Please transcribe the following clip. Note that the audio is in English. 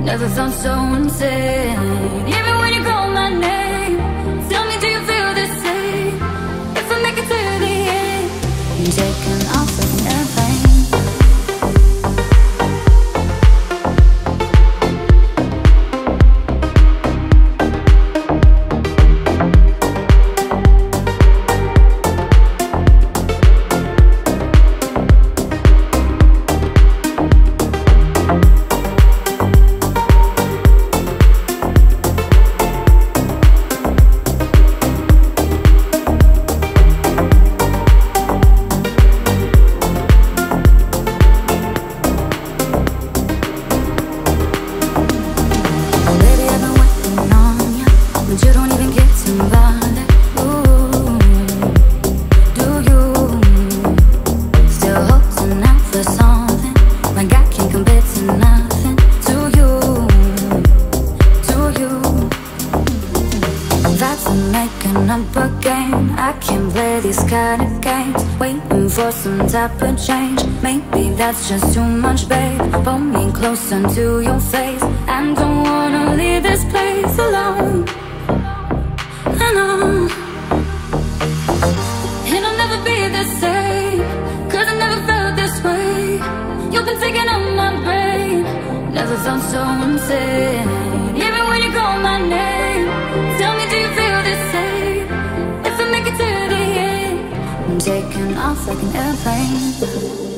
Never felt so insane. Even when you call my name, tell me, do you feel the same? If I make it to the end, I'm taking off like an airplane. For some type of change, maybe that's just too much, babe. Pull me closer to your face. I don't wanna leave this place alone. I know, and I'll never be the same, 'cause I never felt this way. You've been taking on my brain. Never felt so insane. Even when you call my name, tell me, do you feel the same? If I make it to the end, I'm taking off like an airplane.